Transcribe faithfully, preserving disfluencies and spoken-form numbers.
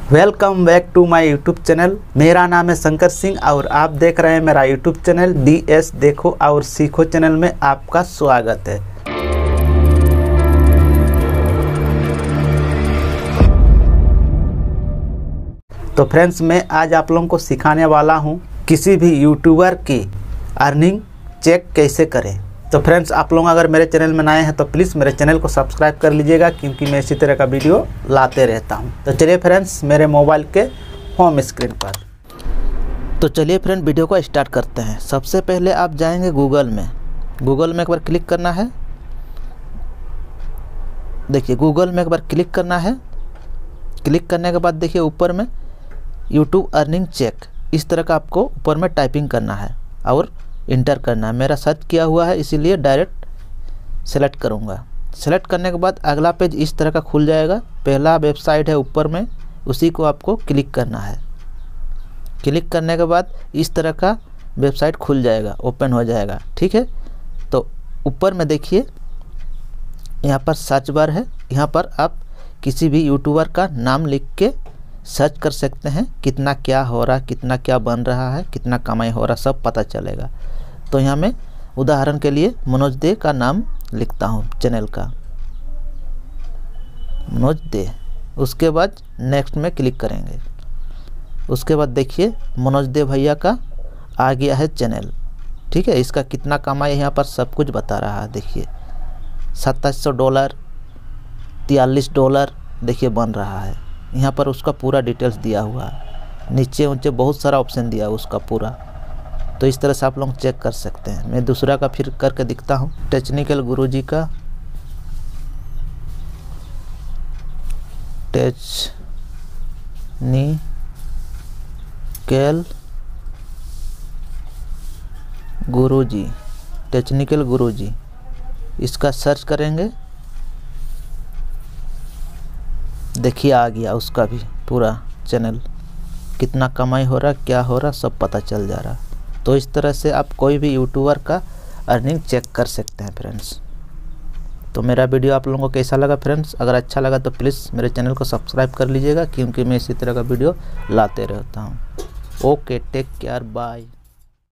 Welcome back to my YouTube channel. मेरा नाम है शंकर सिंह और आप देख रहे हैं मेरा यूट्यूब चैनल डी एस देखो और सीखो चैनल में आपका स्वागत है। तो फ्रेंड्स, मैं आज आप लोगों को सिखाने वाला हूं किसी भी यूट्यूबर की अर्निंग चेक कैसे करें। तो फ्रेंड्स, आप लोग अगर मेरे चैनल में नए हैं तो प्लीज़ मेरे चैनल को सब्सक्राइब कर लीजिएगा, क्योंकि मैं इसी तरह का वीडियो लाते रहता हूं। तो चलिए फ्रेंड्स, मेरे मोबाइल के होम स्क्रीन पर। तो चलिए फ्रेंड, वीडियो को स्टार्ट करते हैं। सबसे पहले आप जाएंगे गूगल में। गूगल में एक बार क्लिक करना है। देखिए, गूगल में एक बार क्लिक करना है। क्लिक करने के बाद देखिए ऊपर में यूट्यूब अर्निंग चेक, इस तरह का आपको ऊपर में टाइपिंग करना है और इंटर करना है। मेरा सर्च किया हुआ है इसीलिए डायरेक्ट सेलेक्ट करूँगा। सेलेक्ट करने के बाद अगला पेज इस तरह का खुल जाएगा। पहला वेबसाइट है ऊपर में, उसी को आपको क्लिक करना है। क्लिक करने के बाद इस तरह का वेबसाइट खुल जाएगा, ओपन हो जाएगा। ठीक है, तो ऊपर में देखिए यहाँ पर सर्च बार है। यहाँ पर आप किसी भी यूट्यूबर का नाम लिख के सर्च कर सकते हैं। कितना क्या हो रहा है, कितना क्या बन रहा है, कितना कमाई हो रहा है, सब पता चलेगा। तो यहाँ मैं उदाहरण के लिए मनोज दे का नाम लिखता हूँ, चैनल का मनोज दे। उसके बाद नेक्स्ट में क्लिक करेंगे। उसके बाद देखिए मनोज दे भैया का आ गया है चैनल। ठीक है, इसका कितना कमाई यहाँ पर सब कुछ बता रहा है। देखिए सत्ताईस सौ डॉलर, तियालीस डॉलर देखिए बन रहा है। यहाँ पर उसका पूरा डिटेल्स दिया हुआ है। नीचे ऊंचे बहुत सारा ऑप्शन दिया है उसका पूरा। तो इस तरह से आप लोग चेक कर सकते हैं। मैं दूसरा का फिर करके दिखता हूँ। टेक्निकल गुरुजी का, टेक्निकल गुरुजी, टेक्निकल गुरुजी, इसका सर्च करेंगे। देखिए आ गया उसका भी पूरा चैनल, कितना कमाई हो रहा, क्या हो रहा, सब पता चल जा रहा। तो इस तरह से आप कोई भी यूट्यूबर का अर्निंग चेक कर सकते हैं फ्रेंड्स। तो मेरा वीडियो आप लोगों को कैसा लगा फ्रेंड्स? अगर अच्छा लगा तो प्लीज़ मेरे चैनल को सब्सक्राइब कर लीजिएगा, क्योंकि मैं इसी तरह का वीडियो लाते रहता हूँ। Okay, take care, bye.